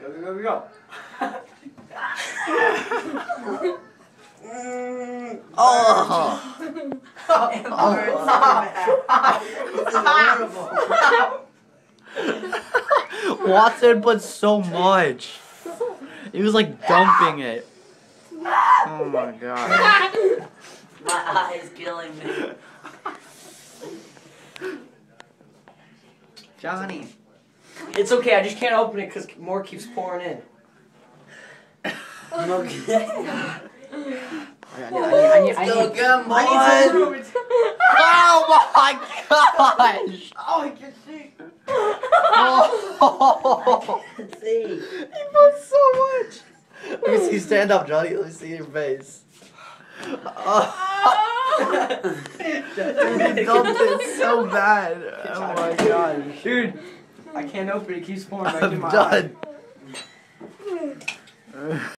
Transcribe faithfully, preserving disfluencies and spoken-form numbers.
Go, go, go, go. Oh! It hurts so bad. This is horrible. Watson put so much. He was like dumping it. Oh my god. My eye is killing me. Johnny. It's okay, I just can't open it because more keeps pouring in. Okay. I need, I need, I need, Go, come on. I need to move it. Oh my gosh! Oh, I can see. Oh. I can see. He put so much. Let me see. Stand up, Johnny. Let me see your face. Oh. Dude, he dumped it so bad. Oh my gosh. Dude, I can't open it. It keeps pouring back in I'm my done. eye.